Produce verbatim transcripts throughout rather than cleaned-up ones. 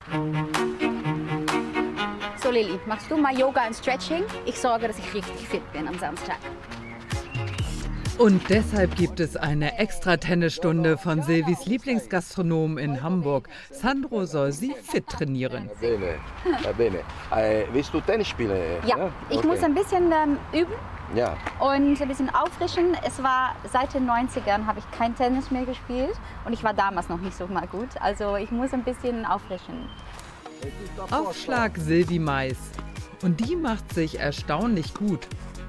So Lilly, machst du mal Yoga und Stretching? Ich sorge, dass ich richtig fit bin am Samstag. Und deshalb gibt es eine extra Tennisstunde von Silvis Lieblingsgastronom in Hamburg. Sandro soll sie fit trainieren. Bene, bene. Äh, willst du Tennis spielen? Ja, ja? ich okay. muss ein bisschen ähm, üben ja. und ein bisschen auffrischen. Es war seit den neunzigern habe ich kein Tennis mehr gespielt und ich war damals noch nicht so mal gut. Also ich muss ein bisschen auffrischen. Aufschlag Silvi Mais. Und die macht sich erstaunlich gut.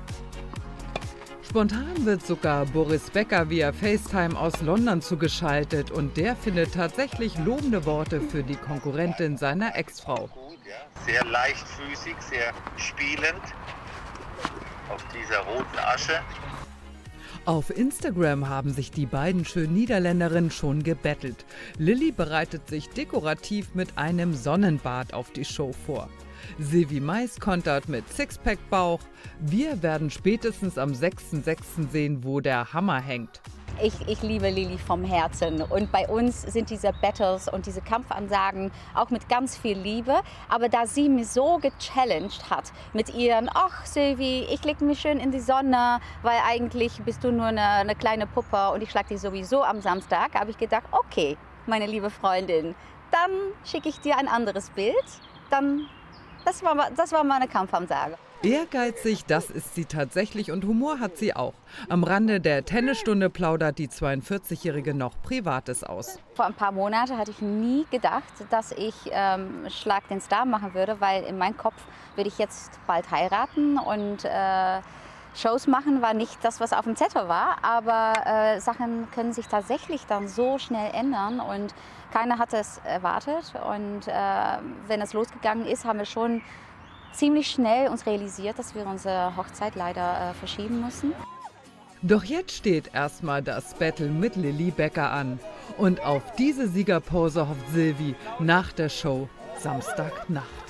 Spontan wird sogar Boris Becker via FaceTime aus London zugeschaltet und der findet tatsächlich lobende Worte für die Konkurrentin seiner Ex-Frau. Sehr leichtfüßig, sehr spielend auf dieser roten Asche. Auf Instagram haben sich die beiden schönen Niederländerinnen schon gebettelt. Lilly bereitet sich dekorativ mit einem Sonnenbad auf die Show vor. Silvi Mais kontert mit Sixpack-Bauch. Wir werden spätestens am sechsten sechsten sehen, wo der Hammer hängt. Ich, ich liebe Lilly vom Herzen und bei uns sind diese Battles und diese Kampfansagen auch mit ganz viel Liebe. Aber da sie mich so gechallenged hat mit ihren, ach Silvi, ich lege mich schön in die Sonne, weil eigentlich bist du nur eine, eine kleine Puppe und ich schlag dich sowieso am Samstag, habe ich gedacht, okay, meine liebe Freundin, dann schicke ich dir ein anderes Bild, dann Das war, das war meine Kampfansage. Ehrgeizig, das ist sie tatsächlich und Humor hat sie auch. Am Rande der Tennisstunde plaudert die zweiundvierzigjährige noch Privates aus. Vor ein paar Monaten hatte ich nie gedacht, dass ich ähm, Schlag den Star machen würde, weil in meinem Kopf würde ich jetzt bald heiraten und äh, Shows machen war nicht das, was auf dem Zettel war, aber äh, Sachen können sich tatsächlich dann so schnell ändern und keiner hat es erwartet. Und äh, wenn es losgegangen ist, haben wir schon ziemlich schnell uns realisiert, dass wir unsere Hochzeit leider äh, verschieben müssen. Doch jetzt steht erstmal das Battle mit Lilly Becker an. Und auf diese Siegerpose hofft Silvi nach der Show Samstagnacht.